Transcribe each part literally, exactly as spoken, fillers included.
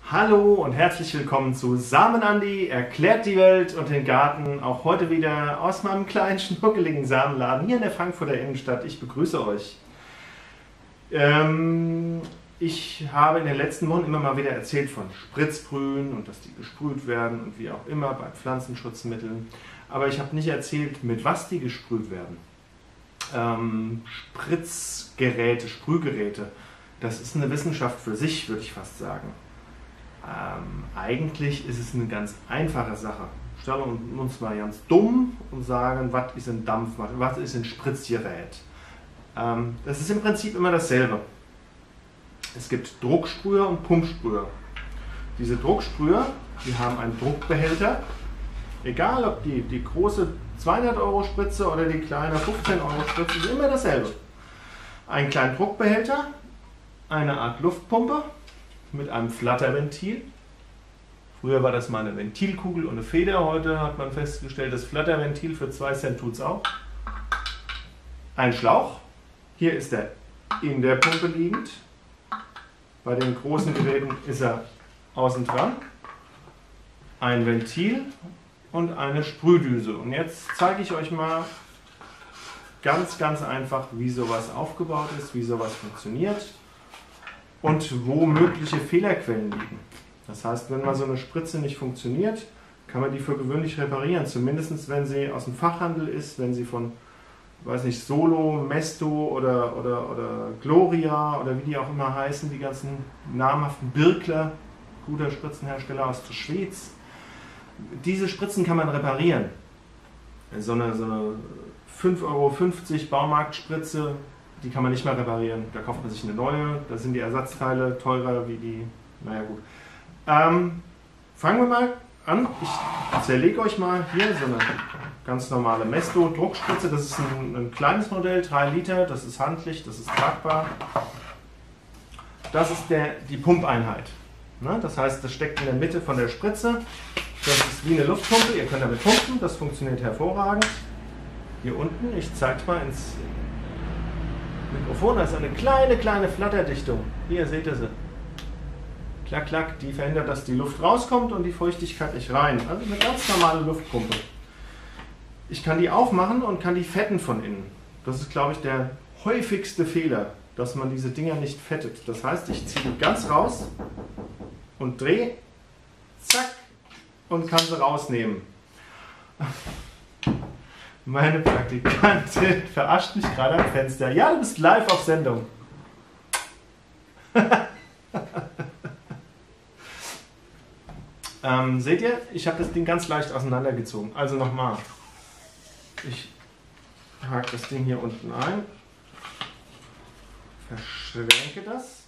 Hallo und herzlich willkommen zu Samen Andi erklärt die Welt und den Garten. Auch heute wieder aus meinem kleinen schnuckeligen Samenladen hier in der Frankfurter Innenstadt. Ich begrüße euch. Ähm, ich habe in den letzten Wochen immer mal wieder erzählt von Spritzbrühen und dass die gesprüht werden und wie auch immer bei Pflanzenschutzmitteln. Aber ich habe nicht erzählt, mit was die gesprüht werden. Ähm, Spritzgeräte, Sprühgeräte, das ist eine Wissenschaft für sich, würde ich fast sagen. Ähm, eigentlich ist es eine ganz einfache Sache. Stellen wir uns mal ganz dumm und sagen, was ist ein Dampf, was ist ein Spritzgerät. Ähm, das ist im Prinzip immer dasselbe. Es gibt Drucksprüher und Pumpsprüher. Diese Drucksprüher, die haben einen Druckbehälter. Egal ob die, die große zweihundert Euro Spritze oder die kleine fünfzehn Euro Spritze, ist immer dasselbe. Einen kleinen Druckbehälter, eine Art Luftpumpe mit einem Flatterventil. Früher war das mal eine Ventilkugel und eine Feder. Heute hat man festgestellt, das Flatterventil für zwei Cent tut es auch. Ein Schlauch. Hier ist er in der Pumpe liegend. Bei den großen Geräten ist er außen dran. Ein Ventil und eine Sprühdüse. Und jetzt zeige ich euch mal ganz, ganz einfach, wie sowas aufgebaut ist, wie sowas funktioniert und wo mögliche Fehlerquellen liegen. Das heißt, wenn mal so eine Spritze nicht funktioniert, kann man die für gewöhnlich reparieren. Zumindest wenn sie aus dem Fachhandel ist, wenn sie von, weiß nicht, Solo, Mesto oder, oder, oder Gloria oder wie die auch immer heißen, die ganzen namhaften Birkler, guter Spritzenhersteller aus der Schweiz. Diese Spritzen kann man reparieren. So eine, so eine fünf Euro fünfzig Baumarktspritze, die kann man nicht mehr reparieren. Da kauft man sich eine neue, da sind die Ersatzteile teurer wie die, naja gut. Ähm, fangen wir mal an. Ich zerlege euch mal hier so eine ganz normale Mesto Druckspritze. Das ist ein, ein kleines Modell, drei Liter, das ist handlich, das ist tragbar. Das ist der, die Pumpeinheit. Ne? Das heißt, das steckt in der Mitte von der Spritze. Das ist wie eine Luftpumpe, ihr könnt damit pumpen, das funktioniert hervorragend. Hier unten, ich zeige mal ins Mikrofon, da ist eine kleine, kleine Flatterdichtung. Hier seht ihr sie. Klack, klack, die verhindert, dass die Luft rauskommt und die Feuchtigkeit nicht rein. Also eine ganz normale Luftpumpe. Ich kann die aufmachen und kann die fetten von innen. Das ist, glaube ich, der häufigste Fehler, dass man diese Dinger nicht fettet. Das heißt, ich ziehe die ganz raus und drehe, zack, und kann sie rausnehmen. Meine Praktikantin verarscht mich gerade am Fenster. Ja, du bist live auf Sendung. ähm, seht ihr, ich habe das Ding ganz leicht auseinandergezogen. Also nochmal. Ich hake das Ding hier unten ein. Verschränke das.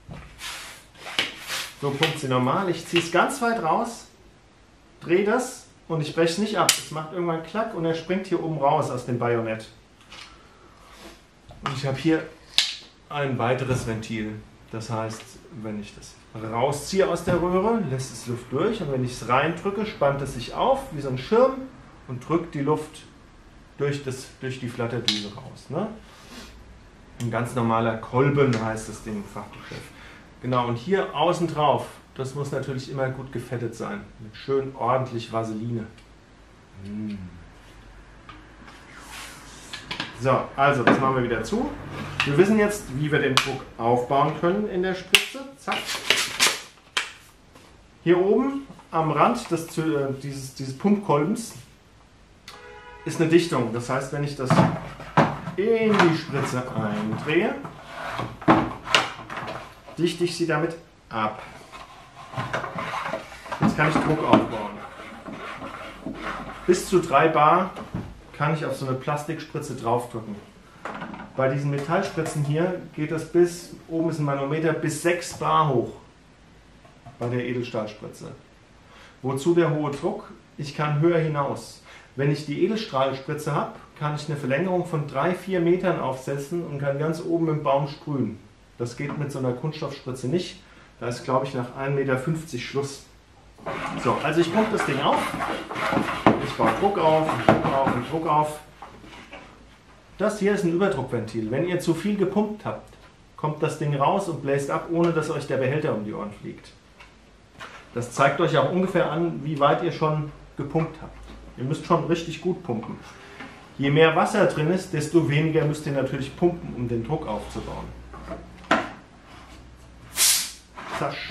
So pumpt sie normal. Ich ziehe es ganz weit raus. Drehe das und ich breche es nicht ab. Es macht irgendwann Klack und er springt hier oben raus aus dem Bajonett. Und ich habe hier ein weiteres Ventil. Das heißt, wenn ich das rausziehe aus der Röhre, lässt es Luft durch und wenn ich es reindrücke, spannt es sich auf wie so ein Schirm und drückt die Luft durch, das, durch die Flatterdüse raus. Ne? Ein ganz normaler Kolben heißt das Ding im Fachgeschäft. Genau, und hier außen drauf, das muss natürlich immer gut gefettet sein, mit schön ordentlich Vaseline. Mm. So, also das machen wir wieder zu. Wir wissen jetzt, wie wir den Druck aufbauen können in der Spritze. Zack. Hier oben am Rand des, äh, dieses, dieses Pumpkolbens ist eine Dichtung. Das heißt, wenn ich das in die Spritze eindrehe, dichte ich sie damit ab. Jetzt kann ich Druck aufbauen. Bis zu drei Bar kann ich auf so eine Plastikspritze draufdrücken. Bei diesen Metallspritzen hier geht das bis, oben ist ein Manometer, bis sechs Bar hoch. Bei der Edelstahlspritze. Wozu der hohe Druck? Ich kann höher hinaus. Wenn ich die Edelstahlspritze habe, kann ich eine Verlängerung von drei bis vier Metern aufsetzen und kann ganz oben im Baum sprühen. Das geht mit so einer Kunststoffspritze nicht. Da ist, glaube ich, nach ein Meter fünfzig Schluss. So, also ich pumpe das Ding auf. Ich baue Druck auf, und Druck auf und Druck auf. Das hier ist ein Überdruckventil. Wenn ihr zu viel gepumpt habt, kommt das Ding raus und bläst ab, ohne dass euch der Behälter um die Ohren fliegt. Das zeigt euch auch ungefähr an, wie weit ihr schon gepumpt habt. Ihr müsst schon richtig gut pumpen. Je mehr Wasser drin ist, desto weniger müsst ihr natürlich pumpen, um den Druck aufzubauen. Zasch.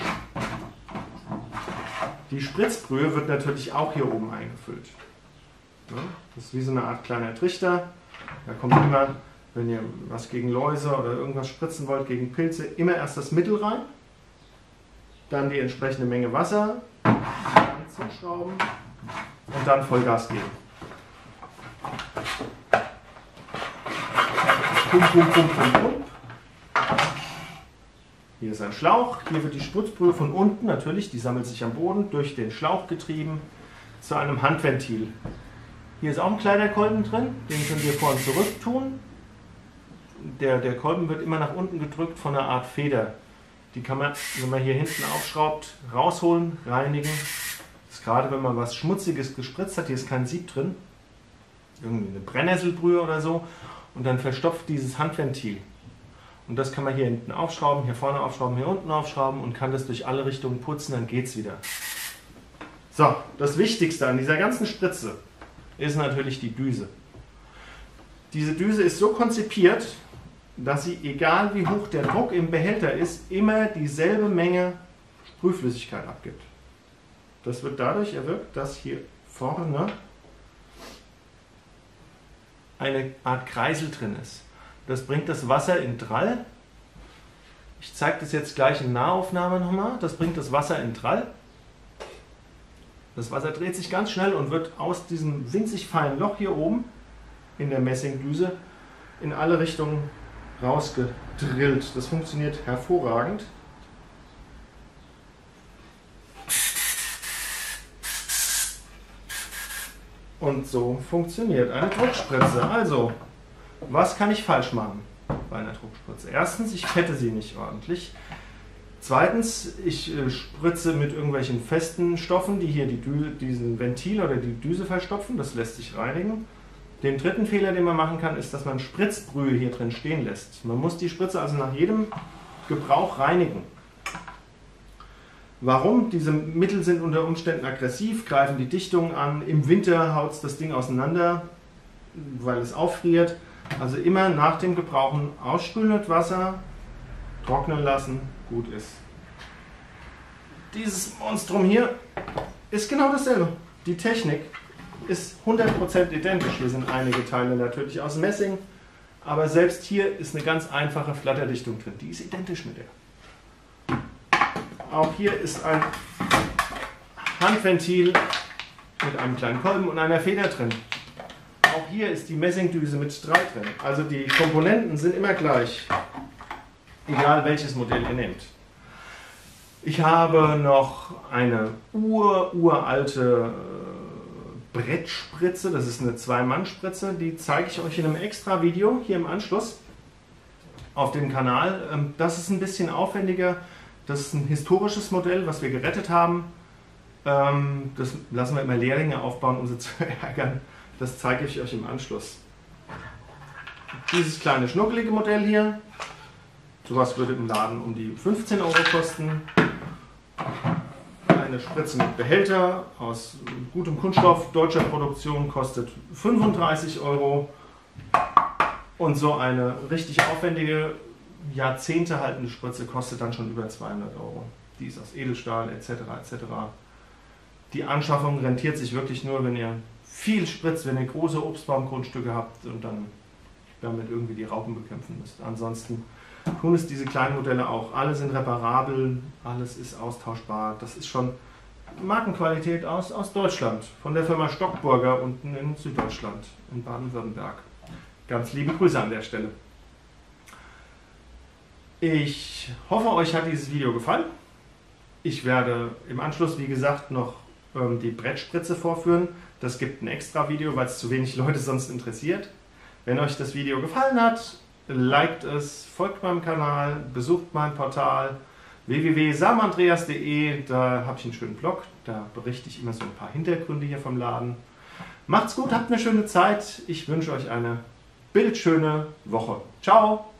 Die Spritzbrühe wird natürlich auch hier oben eingefüllt. Das ist wie so eine Art kleiner Trichter. Da kommt immer, wenn ihr was gegen Läuse oder irgendwas spritzen wollt, gegen Pilze, immer erst das Mittel rein, dann die entsprechende Menge Wasser, dann zuschrauben und dann Vollgas geben. Pump, pump, pump, pump, pump. Hier ist ein Schlauch, hier wird die Spritzbrühe von unten, natürlich, die sammelt sich am Boden, durch den Schlauch getrieben zu einem Handventil. Hier ist auch ein kleiner Kolben drin, den könnt ihr vor und zurück tun. Der, der Kolben wird immer nach unten gedrückt von einer Art Feder. Die kann man, wenn man hier hinten aufschraubt, rausholen, reinigen. Das ist gerade, wenn man was Schmutziges gespritzt hat, hier ist kein Sieb drin, irgendwie eine Brennnesselbrühe oder so, und dann verstopft dieses Handventil. Und das kann man hier hinten aufschrauben, hier vorne aufschrauben, hier unten aufschrauben und kann das durch alle Richtungen putzen, dann geht es wieder. So, das Wichtigste an dieser ganzen Spritze ist natürlich die Düse. Diese Düse ist so konzipiert, dass sie, egal wie hoch der Druck im Behälter ist, immer dieselbe Menge Sprühflüssigkeit abgibt. Das wird dadurch erwirkt, dass hier vorne eine Art Kreisel drin ist. Das bringt das Wasser in Drall. Ich zeige das jetzt gleich in Nahaufnahme nochmal. Das bringt das Wasser in Drall. Das Wasser dreht sich ganz schnell und wird aus diesem winzig feinen Loch hier oben in der Messingdüse in alle Richtungen rausgedrillt. Das funktioniert hervorragend. Und so funktioniert eine Druckspritze. Also, was kann ich falsch machen bei einer Druckspritze? Erstens, ich fette sie nicht ordentlich. Zweitens, ich äh, spritze mit irgendwelchen festen Stoffen, die hier die Dü diesen Ventil oder die Düse verstopfen. Das lässt sich reinigen. Den dritten Fehler, den man machen kann, ist, dass man Spritzbrühe hier drin stehen lässt. Man muss die Spritze also nach jedem Gebrauch reinigen. Warum? Diese Mittel sind unter Umständen aggressiv, greifen die Dichtung an. Im Winter haut es das Ding auseinander, weil es auffriert. Also immer nach dem Gebrauchen ausspülen mit Wasser, trocknen lassen, gut ist. Dieses Monstrum hier ist genau dasselbe. Die Technik ist hundert Prozent identisch. Hier sind einige Teile natürlich aus Messing, aber selbst hier ist eine ganz einfache Flatterdichtung drin. Die ist identisch mit der. Auch hier ist ein Handventil mit einem kleinen Kolben und einer Feder drin. Auch hier ist die Messingdüse mit Strahl drin. Also die Komponenten sind immer gleich, egal welches Modell ihr nehmt. Ich habe noch eine ur, uralte Brettspritze, das ist eine Zwei-Mann-Spritze, die zeige ich euch in einem extra Video hier im Anschluss auf dem Kanal. Das ist ein bisschen aufwendiger, das ist ein historisches Modell, was wir gerettet haben. Das lassen wir immer Lehrlinge aufbauen, um sie zu ärgern. Das zeige ich euch im Anschluss. Dieses kleine schnuckelige Modell hier, sowas würde im Laden um die fünfzehn Euro kosten. Eine Spritze mit Behälter aus gutem Kunststoff deutscher Produktion kostet fünfunddreißig Euro. Und so eine richtig aufwendige, Jahrzehnte haltende Spritze kostet dann schon über zweihundert Euro. Die ist aus Edelstahl et cetera et cetera. Die Anschaffung rentiert sich wirklich nur, wenn ihr viel spritzt, wenn ihr große Obstbaumgrundstücke habt und dann damit irgendwie die Raupen bekämpfen müsst. Ansonsten tun es diese kleinen Modelle auch. Alle sind reparabel, alles ist austauschbar. Das ist schon Markenqualität aus, aus Deutschland, von der Firma Stockburger unten in Süddeutschland, in Baden-Württemberg. Ganz liebe Grüße an der Stelle. Ich hoffe, euch hat dieses Video gefallen. Ich werde im Anschluss, wie gesagt, noch ähm, die Brettspritze vorführen. Das gibt ein extra Video, weil es zu wenig Leute sonst interessiert. Wenn euch das Video gefallen hat, liked es, folgt meinem Kanal, besucht mein Portal w w w punkt samandreas punkt de. Da habe ich einen schönen Blog, da berichte ich immer so ein paar Hintergründe hier vom Laden. Macht's gut, habt eine schöne Zeit. Ich wünsche euch eine bildschöne Woche. Ciao!